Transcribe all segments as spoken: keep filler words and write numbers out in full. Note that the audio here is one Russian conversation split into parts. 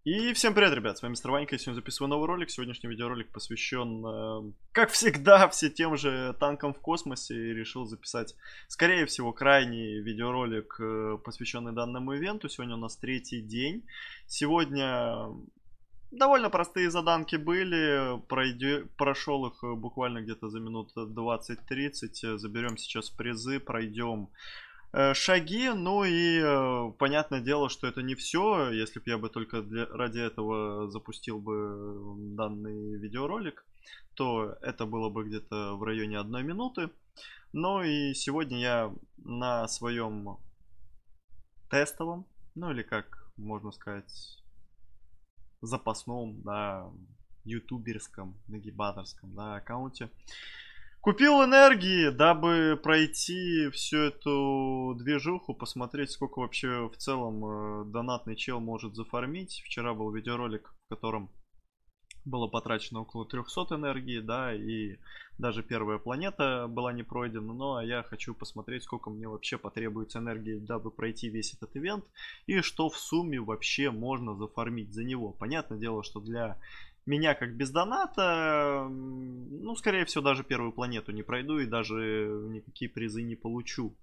И всем привет, ребят, с вами Мистер Ванька, я сегодня записываю новый ролик. Сегодняшний видеоролик посвящен, э, как всегда, все тем же танкам в космосе. И решил записать, скорее всего, крайний видеоролик, э, посвященный данному ивенту. Сегодня у нас третий день. Сегодня довольно простые заданки были, Пройдё... прошел их буквально где-то за минут двадцать-тридцать. Заберем сейчас призы, пройдем шаги. Ну и э, понятное дело, что это не все. Если бы я бы только для, ради этого запустил бы данный видеоролик, то это было бы где-то в районе одной минуты. Ну и сегодня я на своем тестовом, ну или как можно сказать, запасном, да, ютуберском, нагибаторском, да, аккаунте купил энергии, дабы пройти всю эту движуху, посмотреть, сколько вообще в целом э, донатный чел может зафармить. Вчера был видеоролик, в котором было потрачено около трёхсот энергии, да, и даже первая планета была не пройдена. Ну, а я хочу посмотреть, сколько мне вообще потребуется энергии, дабы пройти весь этот ивент, и что в сумме вообще можно зафармить за него. Понятное дело, что для меня как без доната, ну, скорее всего, даже первую планету не пройду и даже никакие призы не получу.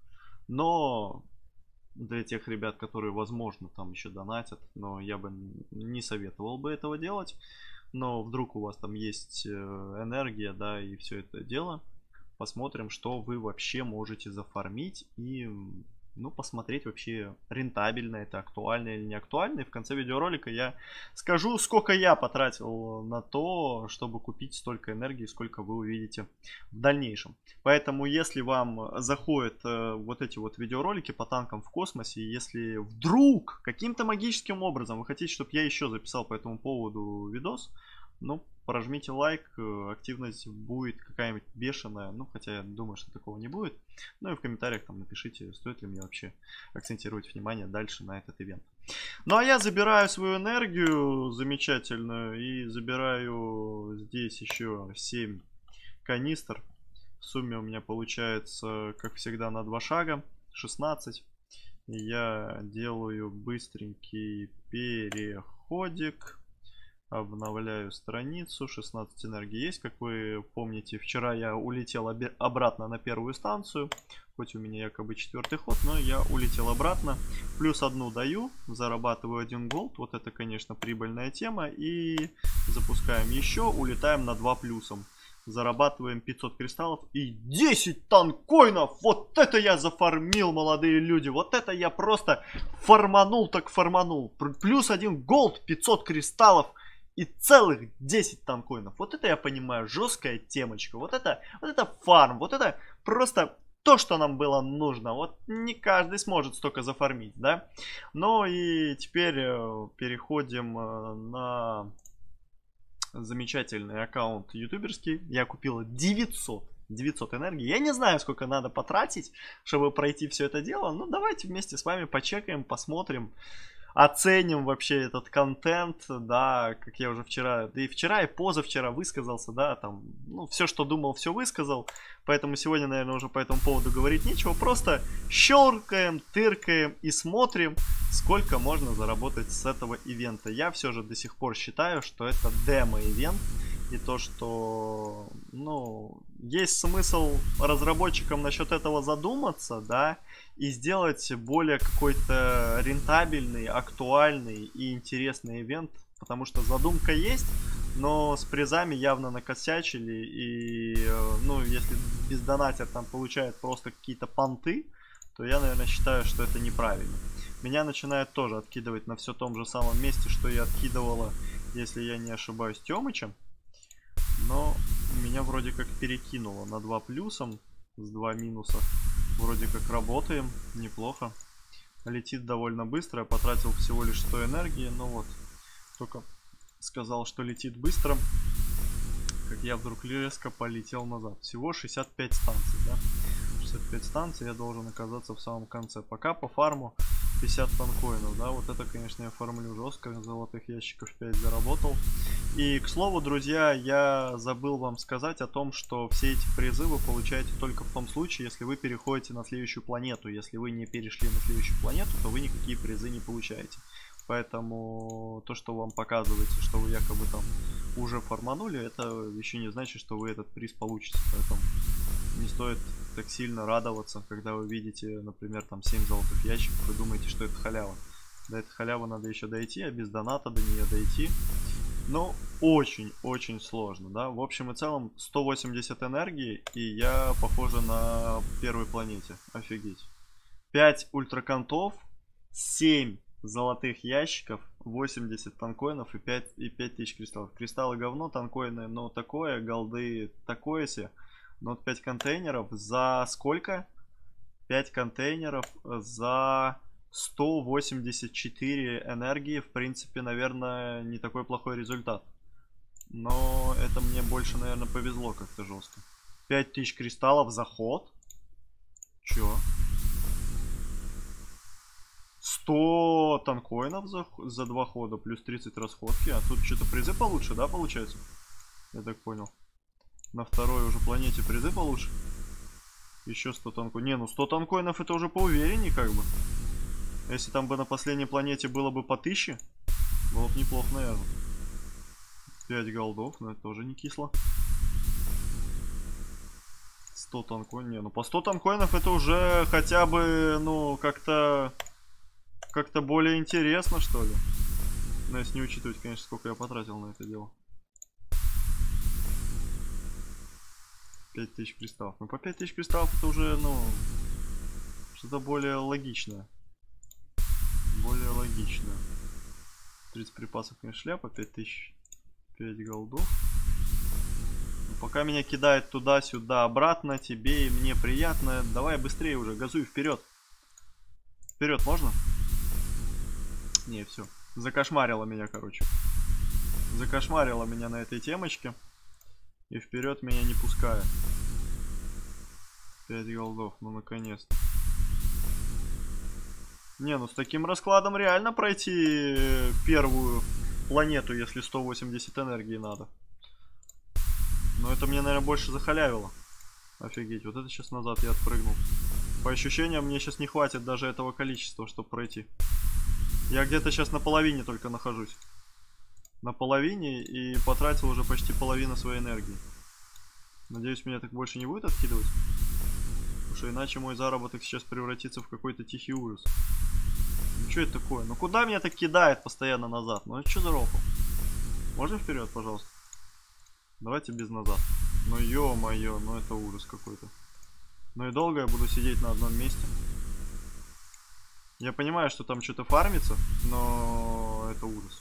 Но для тех ребят, которые, возможно, там еще донатят, но я бы не советовал бы этого делать. Но вдруг у вас там есть энергия, да, и все это дело. Посмотрим, что вы вообще можете зафармить и, ну, посмотреть вообще, рентабельно это, актуально или не актуально. И в конце видеоролика я скажу, сколько я потратил на то, чтобы купить столько энергии, сколько вы увидите в дальнейшем. Поэтому, если вам заходят э, вот эти вот видеоролики по танкам в космосе, если вдруг каким-то магическим образом вы хотите, чтобы я еще записал по этому поводу видос, ну, прожмите лайк, активность будет какая-нибудь бешеная, ну, хотя я думаю, что такого не будет. Ну и в комментариях там напишите, стоит ли мне вообще акцентировать внимание дальше на этот ивент. Ну, а я забираю свою энергию замечательную и забираю здесь еще семь канистр. В сумме у меня получается, как всегда, на два шага, шестнадцать. И я делаю быстренький переходик. Обновляю страницу, шестнадцать энергии есть. Как вы помните, вчера я улетел обратно на первую станцию. Хоть у меня якобы четвертый ход, но я улетел обратно. Плюс одну даю, зарабатываю один голд. Вот это, конечно, прибыльная тема. И запускаем еще, улетаем на два плюсом. Зарабатываем пятьсот кристаллов и десять танкоинов. Вот это я зафармил, молодые люди. Вот это я просто фарманул, так фарманул. Плюс один голд, пятьсот кристаллов. И целых десять танкоинов. Вот это я понимаю, жесткая темочка. Вот это, вот это фарм. Вот это просто то, что нам было нужно. Вот не каждый сможет столько зафармить, да. Ну и теперь переходим на замечательный аккаунт ютуберский. Я купил девятьсот. девятьсот энергии. Я не знаю, сколько надо потратить, чтобы пройти все это дело. Ну, давайте вместе с вами почекаем, посмотрим. Оценим вообще этот контент, да, как я уже вчера, да и вчера, и позавчера высказался, да, там, ну, все, что думал, все высказал, поэтому сегодня, наверное, уже по этому поводу говорить нечего, просто щелкаем, тыркаем и смотрим, сколько можно заработать с этого ивента. Я все же до сих пор считаю, что это демо-ивент, и то, что, ну, есть смысл разработчикам насчет этого задуматься, да, и сделать более какой-то рентабельный, актуальный и интересный ивент, потому что задумка есть, но с призами явно накосячили, и, ну, если бездонатер там получает просто какие-то понты, то я, наверное, считаю, что это неправильно. Меня начинает тоже откидывать на все том же самом месте, что и откидывала, если я не ошибаюсь, Тёмычем. Но меня вроде как перекинуло на два плюсом с два минуса. Вроде как работаем, неплохо. Летит довольно быстро, я потратил всего лишь сто энергии. Но вот, только сказал, что летит быстро, как я вдруг резко полетел назад. Всего шестьдесят пять станций, да? шестьдесят пять станций я должен оказаться в самом конце. Пока по фарму пятьдесят танкоинов, да, вот это, конечно, я фармлю жестко, золотых ящиков пять заработал. И, к слову, друзья, я забыл вам сказать о том, что все эти призы вы получаете только в том случае, если вы переходите на следующую планету. Если вы не перешли на следующую планету, то вы никакие призы не получаете. Поэтому то, что вам показывается, что вы якобы там уже фарманули, это еще не значит, что вы этот приз получите. Поэтому не стоит так сильно радоваться, когда вы видите, например, там семь золотых ящиков и думаете, что это халява. До этой халявы надо еще дойти, а без доната до нее дойти. Но очень-очень сложно, да. В общем и целом сто восемьдесят энергии, и я похоже на первой планете. Офигеть. пять ультраконтов, семь золотых ящиков, восемьдесят танкоинов и пять, и пять тысяч кристаллов. Кристаллы говно, танкоины, но такое, голды такое себе. Но вот пять контейнеров за сколько? пять контейнеров за сто восемьдесят четыре энергии. В принципе, наверное, не такой плохой результат. Но это мне больше, наверное, повезло как-то жестко. пять тысяч кристаллов за ход. Чё? сто танкоинов за, за два хода, плюс тридцать расходки. А тут что-то призы получше, да, получается? Я так понял. На второй уже планете призы получше. Еще сто танкоинов. Не, ну сто танкоинов это уже поувереннее как бы. Если там бы на последней планете было бы по тысяче, было бы неплохо, наверное. пять голдов, но это тоже не кисло. сто танкоинов. Не, ну по сто танкоинов это уже хотя бы, ну, как-то... Как-то более интересно, что ли. Но если не учитывать, конечно, сколько я потратил на это дело. пять тысяч кристаллов. Ну, по пять тысяч кристаллов это уже, ну, что-то более логичное. Более логичное. тридцать припасов, конечно, шляпа. пять тысяч. пять голдов. Но пока меня кидает туда-сюда, обратно, тебе и мне приятно. Давай быстрее уже, газуй вперед. Вперед можно? Не, все. Закошмарила меня, короче. Закошмарила меня на этой темочке. И вперед меня не пускает. пять голдов, ну наконец-то. Не, ну с таким раскладом реально пройти первую планету, если сто восемьдесят энергии надо. Но это мне, наверное, больше захалявило. Офигеть, вот это сейчас назад я отпрыгнул. По ощущениям, мне сейчас не хватит даже этого количества, чтобы пройти. Я где-то сейчас на половине только нахожусь. На половине и потратил уже почти половину своей энергии. Надеюсь, меня так больше не будет откидывать. Потому что иначе мой заработок сейчас превратится в какой-то тихий ужас. Ну что это такое? Ну куда меня так кидает постоянно назад? Ну это что за рофл? Можно вперед, пожалуйста? Давайте без назад. Ну ё-моё, ну это ужас какой-то. Ну и долго я буду сидеть на одном месте. Я понимаю, что там что-то фармится, но это ужас.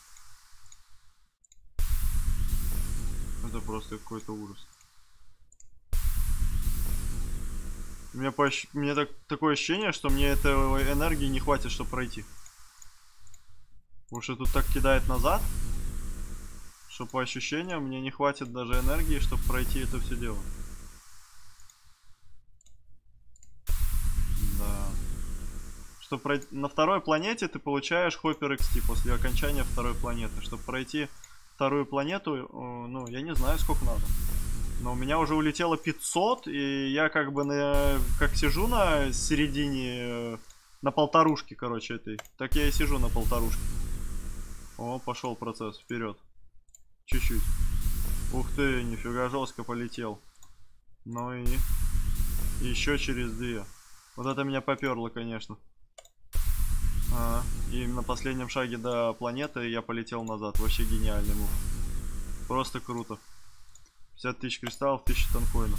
Это просто какой-то ужас. У меня, по, у меня так, такое ощущение, что мне этой энергии не хватит, чтобы пройти. Потому что тут так кидает назад, что по ощущениям мне не хватит даже энергии, чтобы пройти это все дело. Да. Чтобы пройти... На второй планете ты получаешь Hopper икс ти после окончания второй планеты. Чтобы пройти вторую планету, ну, я не знаю, сколько надо. Но у меня уже улетело пятьсот, и я как бы на, как сижу на середине, на полторушке, короче, этой. Так я и сижу на полторушке. О, пошел процесс, вперед. Чуть-чуть. Ух ты, нифига жестко полетел. Ну и... Еще через две. Вот это меня поперло, конечно. А, и на последнем шаге до планеты я полетел назад. Вообще гениальный мув. Просто круто. пятьдесят тысяч кристаллов, тысяча танкоинов.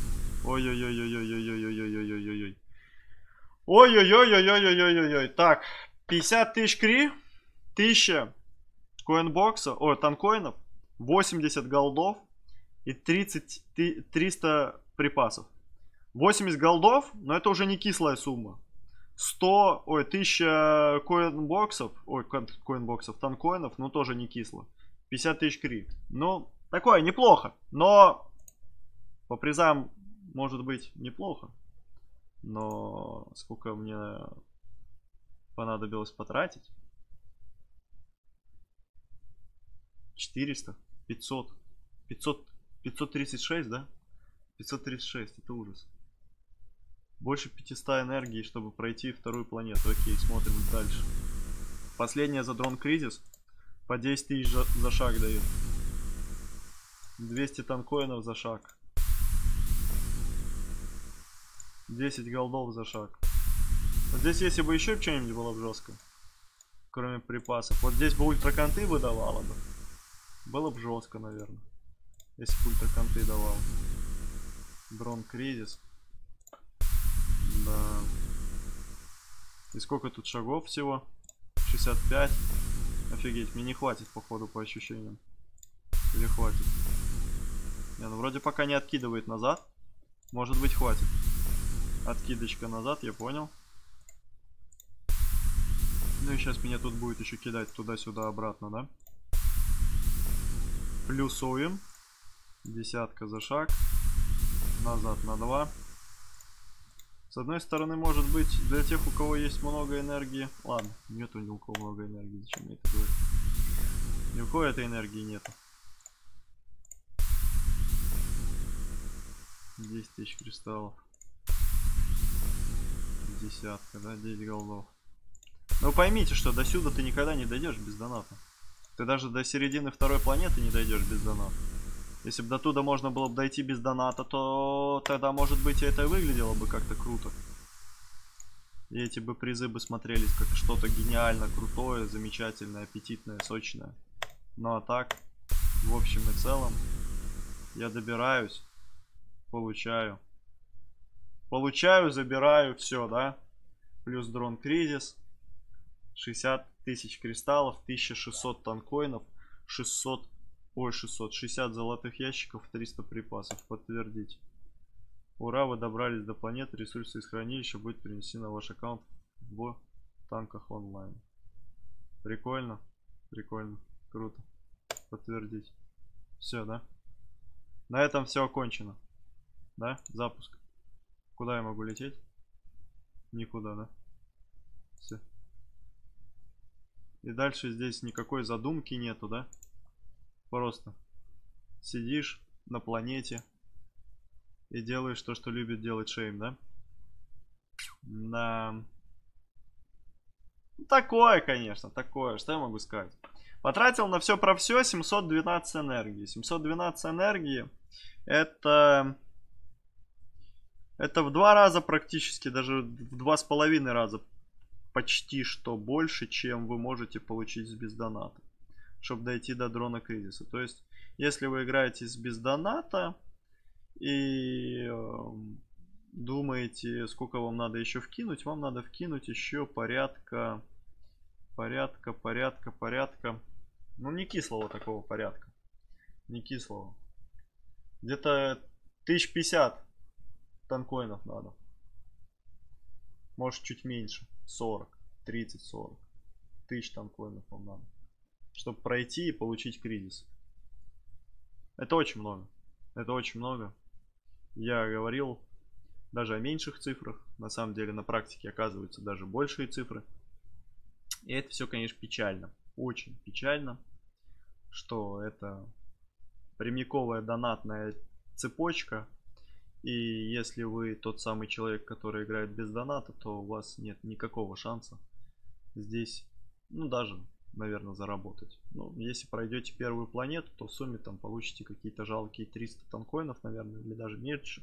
Ой-ой-ой-ой-ой-ой-ой-ой-ой-ой-ой-ой. Ой-ой-ой-ой-ой-ой-ой-ой-ой. Так, пятьдесят тысяч кри, тысяча коинбокса, ой, танкоинов, восемьдесят голдов и тридцать, триста припасов. восемьдесят голдов, но это уже не кислая сумма. сто, ой, тысяча коинбоксов, ой, коинбоксов, танкоинов, ну тоже не кисло. пятьдесят тысяч кри. Ну, такое неплохо, но по призам может быть неплохо. Но сколько мне понадобилось потратить? четыреста, пятьсот, пятьсот, пятьсот тридцать шесть, да? пятьсот тридцать шесть, это ужас. Больше пятисот энергии, чтобы пройти вторую планету. Окей, смотрим дальше. Последняя за дрон кризис. По десять тысяч за, за шаг дают. двести танкоинов за шаг. десять голдов за шаг. Вот здесь, если бы еще что-нибудь было бы жестко, кроме припасов. Вот здесь бы ультраконты выдавало бы. Было бы жестко, наверное. Если бы ультраконты давал. Дрон кризис. Да. И сколько тут шагов всего? шестьдесят пять. Офигеть, мне не хватит, походу, по ощущениям. Или хватит? Не, ну вроде пока не откидывает назад. Может быть, хватит. Откидочка назад, я понял. Ну и сейчас меня тут будет еще кидать туда-сюда обратно, да? Плюсуем. Десятка за шаг. Назад на два. С одной стороны, может быть, для тех, у кого есть много энергии. Ладно, нету ни у кого много энергии. Зачем мне это говорить? Ни у кого этой энергии нету. десять тысяч кристаллов. Десятка, да? десять голдов. Но поймите, что до сюда ты никогда не дойдешь без доната. Ты даже до середины второй планеты не дойдешь без доната. Если бы до туда можно было бы дойти без доната, то тогда, может быть, это и выглядело бы как-то круто. И эти бы призы бы смотрелись как что-то гениально крутое, замечательное, аппетитное, сочное. Ну а так, в общем и целом, я добираюсь, получаю. Получаю, забираю, все, да? Плюс дрон кризис. шестьдесят тысяч кристаллов, тысяча шестьсот танкоинов, шестьсот... Ой, шестьсот шестьдесят золотых ящиков, триста припасов. Подтвердить. Ура, вы добрались до планеты. Ресурсы из хранилища будут перенесены на ваш аккаунт в танках онлайн. Прикольно. Прикольно. Круто. Подтвердить. Все, да? На этом все окончено. Да? Запуск. Куда я могу лететь? Никуда, да? Все. И дальше здесь никакой задумки нету, да? Просто сидишь на планете и делаешь то, что любит делать Шейм, да? Да. Такое, конечно, такое. Что я могу сказать? Потратил на все про все семьсот двенадцать энергии. семьсот двенадцать энергии это... Это в два раза практически, даже в два с половиной раза почти что больше, чем вы можете получить без доната, чтобы дойти до дрона кризиса. То есть, если вы играете без доната и э, думаете, сколько вам надо еще вкинуть, вам надо вкинуть еще порядка, порядка, порядка, порядка. Ну, не кислого такого порядка. Не кислого. Где-то тысяч пятьдесят танкоинов надо. Может, чуть меньше. сорок, тридцать, сорок. Тысяч танкоинов вам надо, чтобы пройти и получить кризис. Это очень много. Это очень много. Я говорил даже о меньших цифрах. На самом деле на практике оказываются даже большие цифры. И это все, конечно, печально. Очень печально, что это прямиковая донатная цепочка. И если вы тот самый человек, который играет без доната, то у вас нет никакого шанса здесь, ну, даже, наверное, заработать. Ну, если пройдете первую планету, то в сумме там получите какие-то жалкие триста танкоинов, наверное, или даже меньше.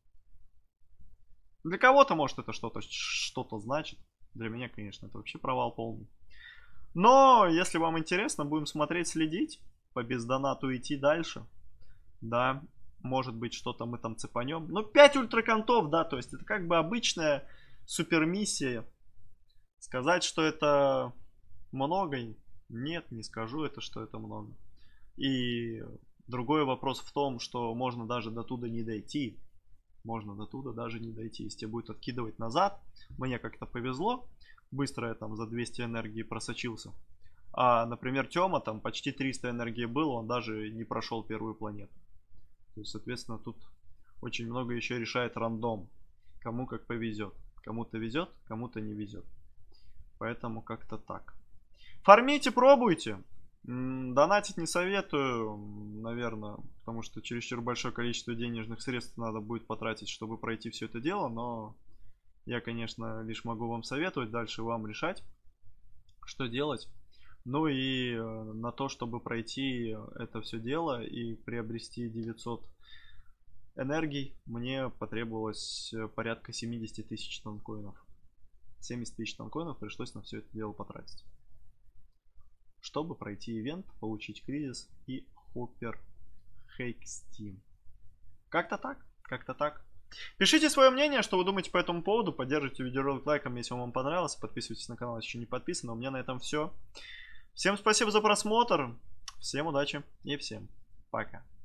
Для кого-то, может, это что-то что-то значит. Для меня, конечно, это вообще провал полный. Но, если вам интересно, будем смотреть, следить. По бездонату идти дальше. Да, может быть, что-то мы там цепанем. Ну, пять ультраконтов, да, то есть это как бы обычная супермиссия. Сказать, что это много, нет, не скажу это, что это много. И другой вопрос в том, что можно даже до туда не дойти. Можно до туда даже не дойти. Если тебе будет откидывать назад, мне как-то повезло. Быстро я там за двести энергии просочился. А, например, Тёма там почти триста энергии было, он даже не прошел первую планету. То есть, соответственно, тут очень много еще решает рандом. Кому как повезет. Кому-то везет, кому-то не везет. Поэтому как-то так. Фармите, пробуйте. Донатить не советую, наверное, потому что чересчур большое количество денежных средств надо будет потратить, чтобы пройти все это дело. Но я, конечно, лишь могу вам советовать, дальше вам решать. что делать. Ну и э, на то, чтобы пройти это все дело и приобрести девятьсот энергий, мне потребовалось э, порядка семьдесят тысяч танкоинов. семьдесят тысяч танкоинов пришлось на все это дело потратить, чтобы пройти ивент, получить кризис и хоппер Хейкстим. Как-то так, как-то так. Пишите свое мнение, что вы думаете по этому поводу. Поддержите видеоролик лайком, если он вам понравился. Подписывайтесь на канал, если еще не подписаны. У меня на этом все. Всем спасибо за просмотр. Всем удачи и всем пока.